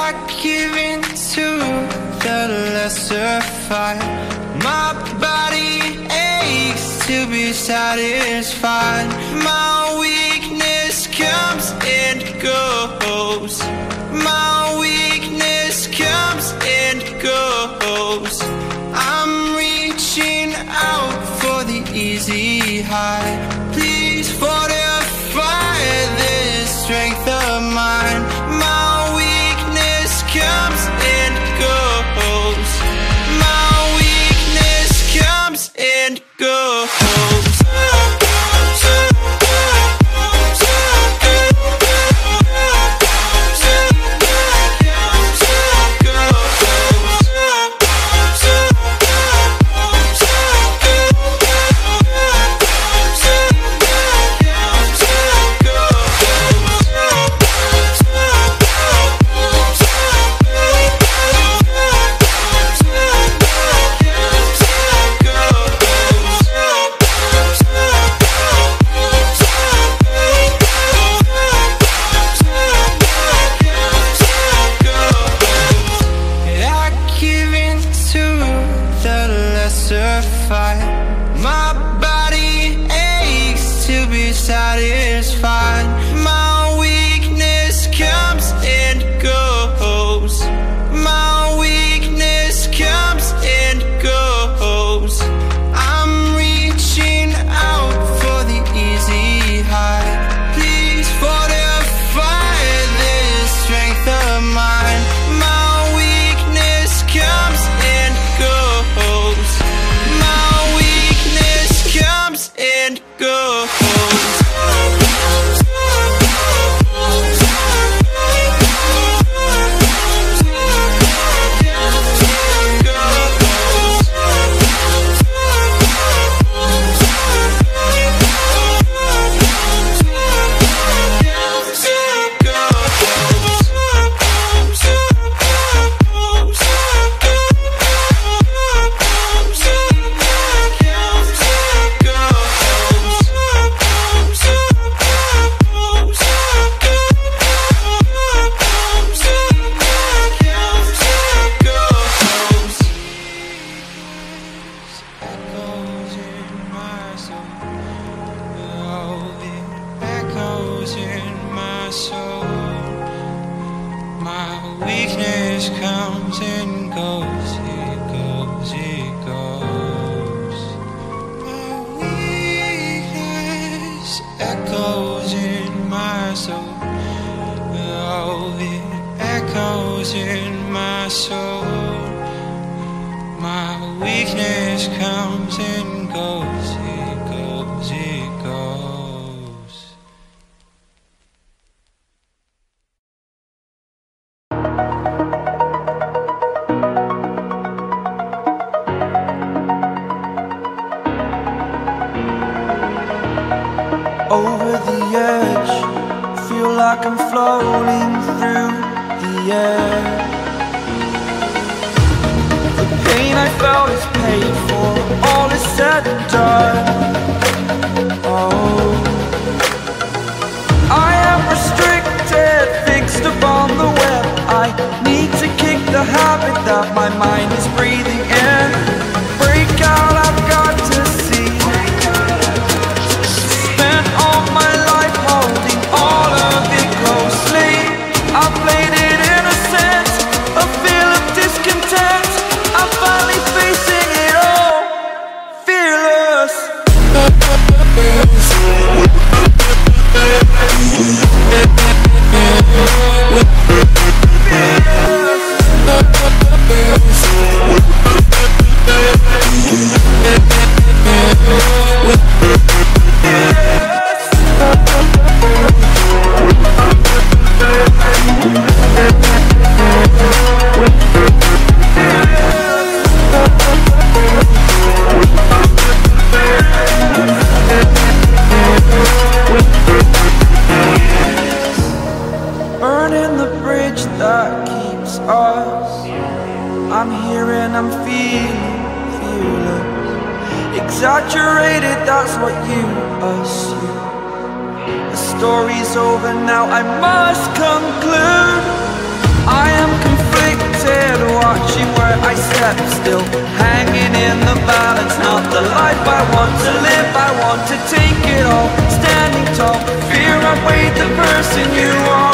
I give in to the lesser fight. My body aches to be satisfied. My weakness comes and goes. My weakness comes and goes. I'm reaching out for the easy high. Please fortify this strength of mine. My weakness comes and goes. My weakness comes and goes. My body aches to be satisfied. My weakness comes and goes. My weakness comes and goes. I'm reaching out for the easy high. Please fortify this strength of mine. My weakness comes and goes. And go. Weakness comes and goes, it goes, it goes. My weakness echoes in my soul. Oh, it echoes in my soul. My weakness comes and goes, it goes, it goes. Over the edge, feel like I'm floating through the air. The pain I felt is paid for, all is said and done. Oh, I am restricted, fixed upon the web. I need to kick the habit that my mind is breathing in. Break out, I've got to see. Spent all my life holding all of it closely. I played it innocent, a feel of discontent. I'm finally facing it all, fearless. Burning the bridge that keeps us. I'm here and I'm feeling fearless. Exaggerated, that's what you assume. The story's over now, I must conclude. I am conflicted, watching where I step still, hanging in the balance. Not the life I want to live, I want to take it all, standing tall. Fear I weighed the person you are.